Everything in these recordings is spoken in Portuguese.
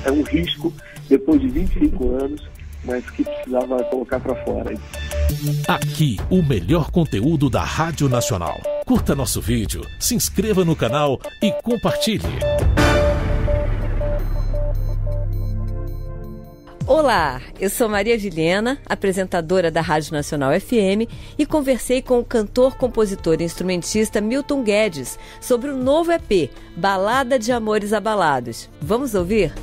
é um risco depois de 25 anos, mas que precisava colocar para fora. Aqui, o melhor conteúdo da Rádio Nacional. Curta nosso vídeo, se inscreva no canal e compartilhe. Olá, eu sou Maria Vilhena, apresentadora da Rádio Nacional FM, e conversei com o cantor, compositor e instrumentista Milton Guedes sobre o novo EP, Balada de Amores Abalados. Vamos ouvir?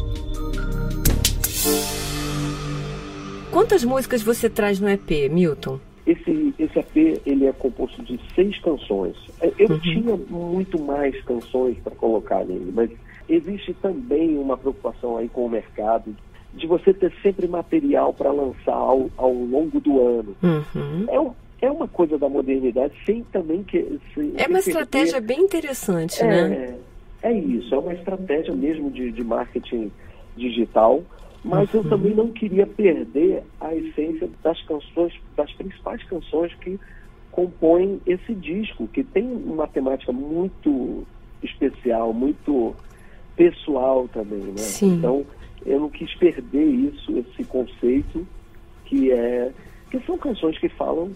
Quantas músicas você traz no EP, Milton? Esse EP ele é composto de 6 canções. Eu tinha muito mais canções para colocar nele, mas existe também uma preocupação aí com o mercado de você ter sempre material para lançar ao longo do ano. É uma coisa da modernidade, sem também que... É uma estratégia bem interessante, né? É isso, é uma estratégia mesmo de marketing digital, mas eu também não queria perder a essência das canções, das principais canções que compõem esse disco, que tem uma temática muito especial, muito pessoal também, né? Sim. Então, eu não quis perder isso, esse conceito, que são canções que falam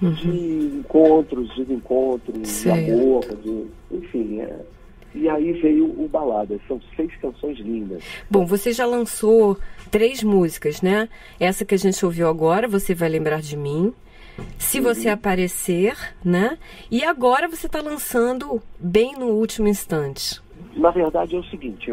de encontros, desencontros, de amor, enfim, E aí veio o Balada, são 6 canções lindas. Bom, você já lançou 3 músicas, né? Essa que a gente ouviu agora, Você Vai Lembrar de Mim, Se Você Aparecer, né? E agora você está lançando Bem no Último Instante. Na verdade é o seguinte,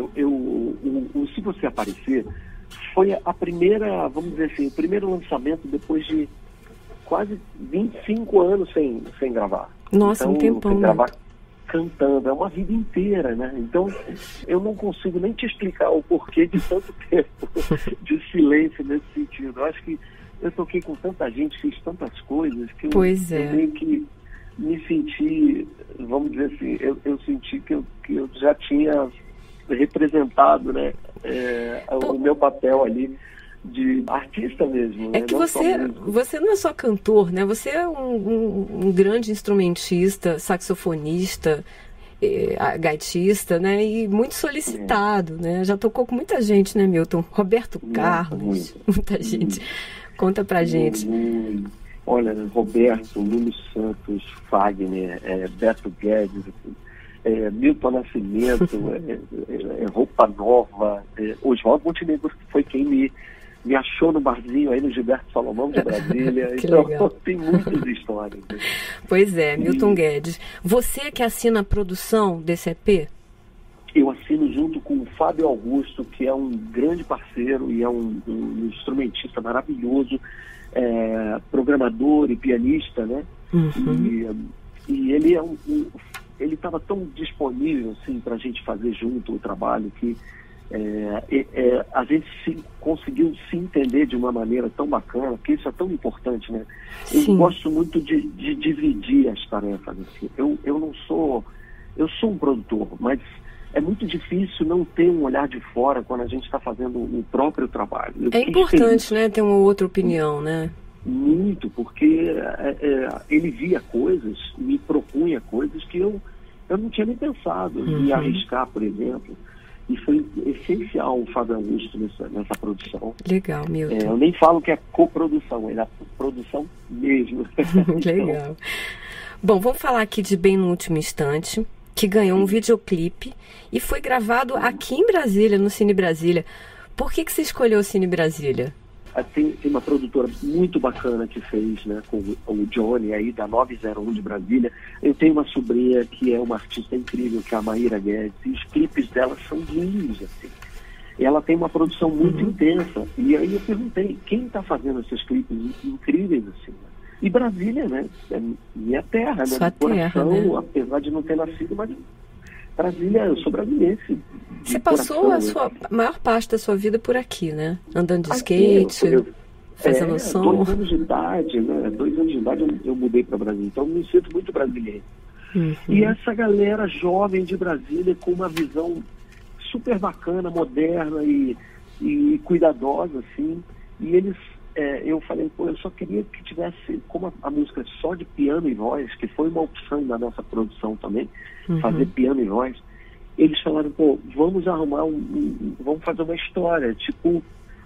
o Se Você Aparecer foi a primeira, vamos dizer assim, o primeiro lançamento depois de quase 25 anos sem gravar. Nossa, então, um tempão. Sem gravar cantando, é uma vida inteira, né? Então, eu não consigo nem te explicar o porquê de tanto tempo de silêncio nesse sentido. Eu acho que eu toquei com tanta gente, fiz tantas coisas, que eu meio que me senti, vamos dizer assim, eu senti que eu já tinha representado, né, o meu papel ali de artista mesmo. É que você não é só cantor, né? Você é um grande instrumentista, saxofonista, gaitista, né? E muito solicitado, né? Já tocou com muita gente, né, Milton? Roberto Carlos, muita gente. Conta pra gente. Olha, Roberto, Lulu Santos, Fagner, Beto Guedes, Milton Nascimento, Roupa Nova, Oswaldo Montenegro, que foi quem me achou no barzinho aí no Gilberto Salomão de Brasília. Então, legal. Tem muitas histórias. Né? Pois é, Milton Guedes. Você que assina a produção desse EP? Eu assino junto com o Fábio Augusto, que é um grande parceiro e é um instrumentista maravilhoso, programador e pianista, né? E ele ele estava tão disponível assim, para a gente fazer junto o trabalho que a gente conseguiu se entender de uma maneira tão bacana, porque isso é tão importante, né? Eu gosto muito de dividir as tarefas. Assim. Eu sou um produtor, mas é muito difícil não ter um olhar de fora quando a gente está fazendo o próprio trabalho. É importante, né? Ter uma outra opinião, né? Muito, porque ele via coisas, me propunha coisas que eu não tinha nem pensado em arriscar, por exemplo. E foi essencial o Fábio Augusto nessa produção. Legal, Milton. Eu nem falo que é coprodução, é a produção mesmo. Legal. Bom, vamos falar aqui de Bem no Último Instante, que ganhou um videoclipe e foi gravado aqui em Brasília, no Cine Brasília. Por que você escolheu o Cine Brasília? Tem uma produtora muito bacana que fez, né, com o Johnny aí da 901 de Brasília. Eu tenho uma sobrinha que é uma artista incrível, que é a Maíra Guedes, e os clipes dela são lindos, assim. E ela tem uma produção muito intensa. E aí eu perguntei, quem está fazendo esses clipes incríveis, assim? E Brasília, né, é minha terra, né, sua do coração, terra, né? Apesar de não ter nascido, mas Brasília, eu sou brasilense. Você passou a maior parte da sua vida por aqui, né? Andando de skate, fazendo som. 2 anos de idade, né? 2 anos de idade eu mudei para Brasília, então eu me sinto muito brasileiro. E essa galera jovem de Brasília com uma visão super bacana, moderna e cuidadosa, assim. E eles, eu falei, eu só queria que tivesse, como a música só de piano e voz, que foi uma opção da nossa produção também, fazer piano e voz. eles falaram, pô, vamos arrumar vamos fazer uma história, tipo,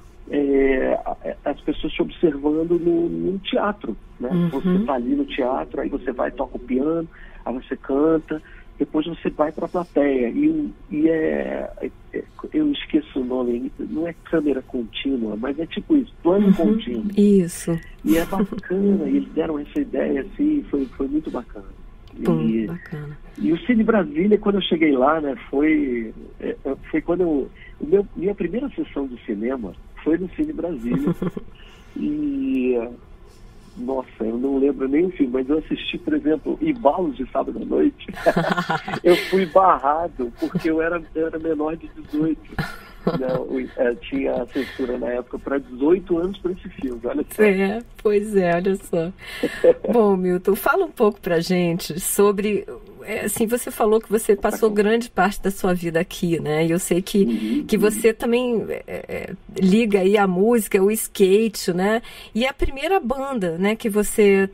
as pessoas te observando num teatro, né? Você tá ali no teatro, aí você vai, toca o piano, aí você canta, depois você vai para a plateia, eu esqueço o nome, não é câmera contínua, mas é tipo isso, plano contínuo. Isso. E é bacana, e eles deram essa ideia, assim, foi muito bacana. Bacana. E o Cine Brasília, quando eu cheguei lá, né, foi quando minha primeira sessão de cinema foi no Cine Brasília. E nossa, eu não lembro nem o filme, mas eu assisti, por exemplo, Embalos de Sábado à Noite. Eu fui barrado porque eu era menor de 18. Não, tinha a censura na época para 18 anos para esse filme, olha só. Pois é, olha só. Bom, Milton, fala um pouco pra gente sobre, assim, você falou que você passou grande parte da sua vida aqui, né? E eu sei que você também liga aí a música, o skate, né? E a primeira banda, né, que você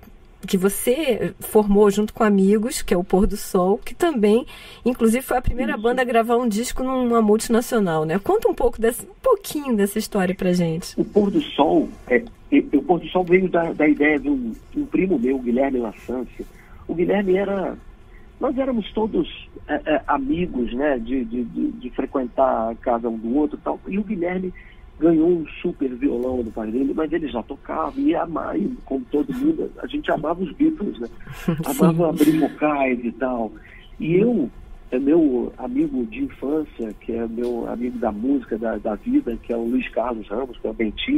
formou junto com amigos, que é o Pôr do Sol, que também, inclusive, foi a primeira banda a gravar um disco numa multinacional, né? Conta um pouquinho dessa história pra gente. O Pôr do Sol, o Pôr do Sol veio da ideia de um primo meu, Guilherme Lassância. O Guilherme nós éramos todos amigos, né? De frequentar a casa um do outro e tal. E o Guilherme ganhou um super violão do pai dele, mas ele já tocava e amava, como todo mundo, a gente amava os Beatles, né? Amava abrir vocais e tal. E meu amigo de infância, que é meu amigo da música, da vida, que é o Luiz Carlos Ramos, que é o Bentinho,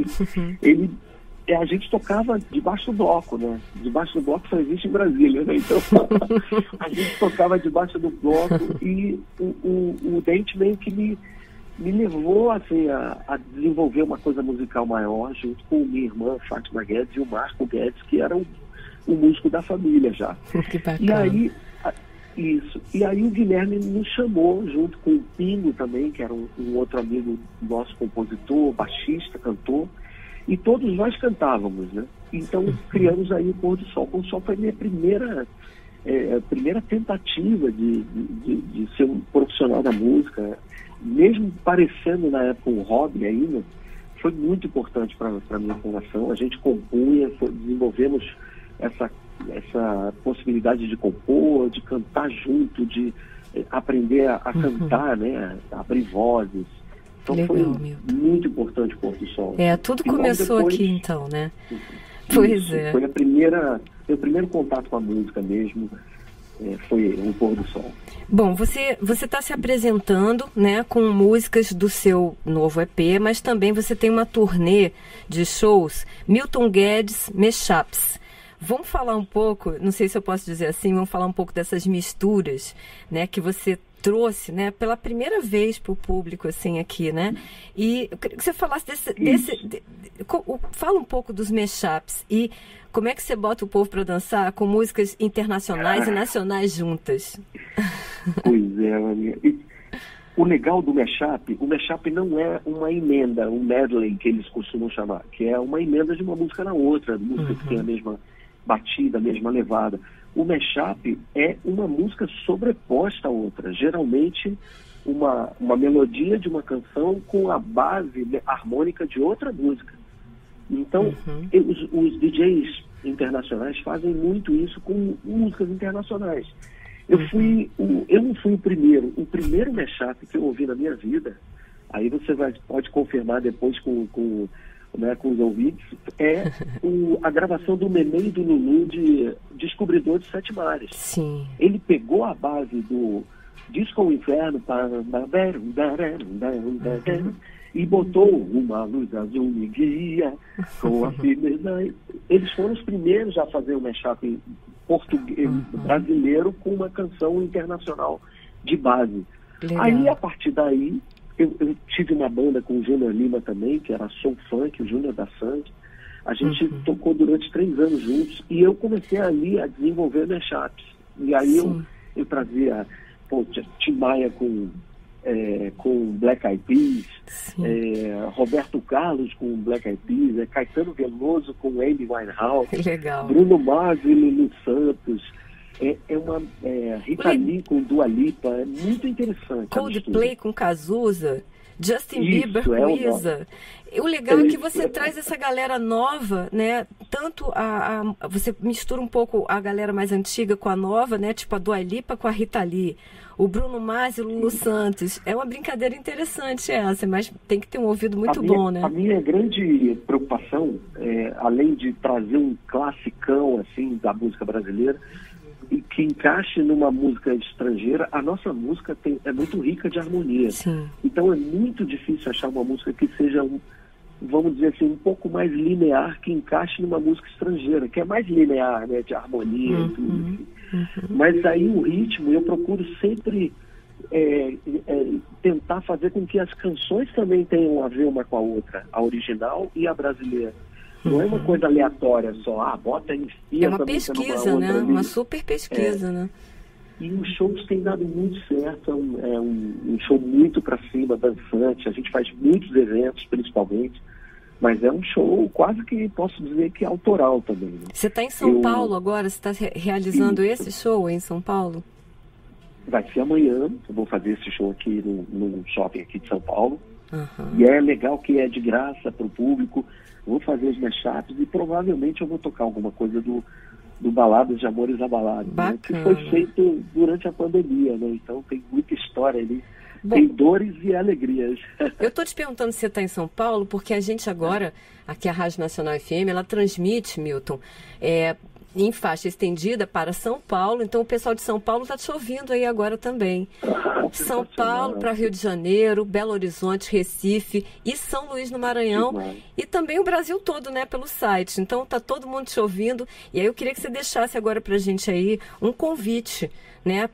a gente tocava debaixo do bloco, né? Debaixo do bloco só existe em Brasília, né? Então, a gente tocava debaixo do bloco e o Dente meio que me levou assim, a desenvolver uma coisa musical maior, junto com minha irmã, Fátima Guedes, e o Marco Guedes, que era o músico da família já. Que bacana. E aí o Guilherme nos chamou, junto com o Pingo também, que era um outro amigo nosso, compositor, baixista, cantor, e todos nós cantávamos, né? Então criamos aí o Pôr do Sol. O Pôr do Sol foi a minha primeira tentativa de ser um profissional da música, mesmo parecendo na época um hobby ainda. Foi muito importante para a minha formação. A gente compunha, desenvolvemos essa possibilidade de compor, de cantar junto, de aprender a cantar, né, a abrir vozes. Então legal, foi muito importante o Pôr do Sol. Tudo começou depois, aqui então, né? Pois é. Foi meu primeiro contato com a música mesmo. Foi o Pôr do Sol. Bom, você está se apresentando, né, com músicas do seu novo EP, mas também você tem uma turnê de shows, Milton Guedes Mashups. Vamos falar um pouco, não sei se eu posso dizer assim, vamos falar um pouco dessas misturas, né, que você trouxe, né, pela primeira vez para o público, assim, aqui, né? E eu queria que você falasse fala um pouco dos mashups e como é que você bota o povo para dançar com músicas internacionais e nacionais juntas? Pois é, Maria. O legal do mashup, o mashup não é uma emenda, um medley que eles costumam chamar, que é uma emenda de uma música na outra, música que tem a mesma batida, a mesma levada. O mashup é uma música sobreposta a outra, geralmente uma melodia de uma canção com a base harmônica de outra música. Então, os DJs internacionais fazem muito isso com músicas internacionais. Eu não fui o primeiro mashup que eu ouvi na minha vida, aí você pode confirmar depois com os ouvintes, a gravação do Neném e do Lulu de Descobridor de Sete Mares. Sim. Ele pegou a base do Disco ao Inferno e botou Uma Luz Azul Me Guia com a firmeza. Eles foram os primeiros a fazer um mashup português, brasileiro, com uma canção internacional de base. Legal. Aí, a partir daí, eu tive uma banda com o Júnior Lima também, que era Soul Funk, o Júnior da Sandy. A gente tocou durante 3 anos juntos e eu comecei ali a desenvolver mashups. E aí eu trazia Tim Maia com Black Eyed Peas, Roberto Carlos com Black Eyed Peas, Caetano Veloso com Amy Winehouse, legal. Bruno Mars e Lulu Santos, É uma Rita Lee com Dua Lipa, é muito interessante. Coldplay com Cazuza, Justin Bieber com Isa. O legal é que você traz essa galera nova, né? Tanto você mistura um pouco a galera mais antiga com a nova, né? Tipo a Dua Lipa com a Rita Lee, o Bruno Mars e o Lulu Santos. É uma brincadeira interessante essa, mas tem que ter um ouvido muito bom, né? A minha grande preocupação, além de trazer um classicão assim da música brasileira, e que encaixe numa música estrangeira, a nossa música é muito rica de harmonia. Sim. Então é muito difícil achar uma música que seja, vamos dizer assim, um pouco mais linear, que encaixe numa música estrangeira, que é mais linear, né, de harmonia e tudo. Mas aí o ritmo, eu procuro sempre tentar fazer com que as canções também tenham a ver uma com a outra, a original e a brasileira. Não é uma coisa aleatória só, bota em É uma pesquisa, né? Uma super pesquisa, né? E os shows têm dado muito certo, é um show muito pra cima, dançante, a gente faz muitos eventos, principalmente, mas é um show quase que, posso dizer que autoral também. Né? Você está em São Paulo agora? Você está realizando esse show em São Paulo? Vai ser amanhã, eu vou fazer esse show aqui no shopping aqui de São Paulo, e é legal que é de graça para o público. Vou fazer os mashups e provavelmente eu vou tocar alguma coisa do Baladas de Amores Abalados, né? Que foi feito durante a pandemia, né? Então tem muita história ali. Bom, tem dores e alegrias. Eu estou te perguntando se você está em São Paulo, porque a gente agora, aqui a Rádio Nacional FM, ela transmite, Milton, em faixa estendida para São Paulo, então o pessoal de São Paulo está te ouvindo aí agora também. São Paulo para Rio de Janeiro, Belo Horizonte, Recife e São Luís no Maranhão e também o Brasil todo, né, pelo site. Então está todo mundo te ouvindo e aí eu queria que você deixasse agora para a gente aí um convite, né,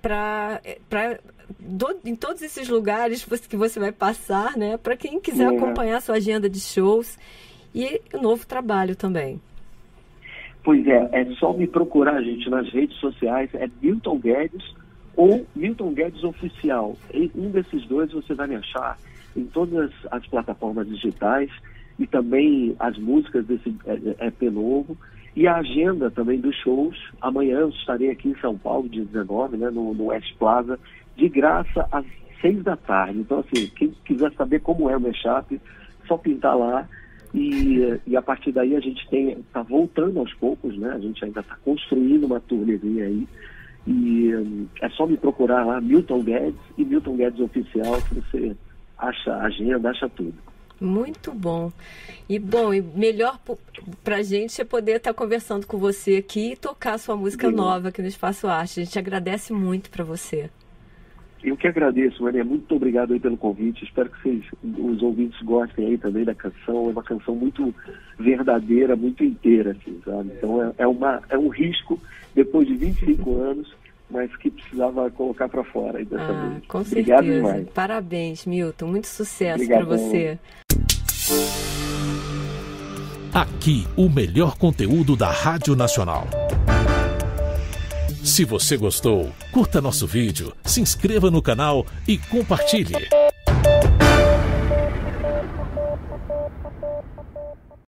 em todos esses lugares que você vai passar, né, para quem quiser acompanhar a sua agenda de shows e o novo trabalho também. Pois é só me procurar, gente, nas redes sociais, Milton Guedes ou Milton Guedes Oficial. Um desses dois você vai me achar em todas as plataformas digitais e também as músicas desse EP novo e a agenda também dos shows. Amanhã eu estarei aqui em São Paulo, dia 19, né, no West Plaza, de graça às 6 da tarde. Então, assim, quem quiser saber como é o mashup, só pintar lá. E a partir daí a gente está voltando aos poucos, né? A gente ainda está construindo uma turnêzinha aí. E é só me procurar lá, Milton Guedes e Milton Guedes Oficial, que você acha a agenda, acha tudo. Muito bom. E melhor pra gente é poder estar conversando com você aqui e tocar sua música nova aqui no Espaço Arte. A gente agradece muito para você. Eu que agradeço, Maria. Muito obrigado aí pelo convite. Espero que os ouvintes gostem aí também da canção. É uma canção muito verdadeira, muito inteira, assim, sabe? Então é um risco, depois de 25 anos, mas que precisava colocar para fora aí dessa vez. Com obrigado certeza. Demais. Parabéns, Milton. Muito sucesso para você. Aqui, o melhor conteúdo da Rádio Nacional. Se você gostou, curta nosso vídeo, se inscreva no canal e compartilhe.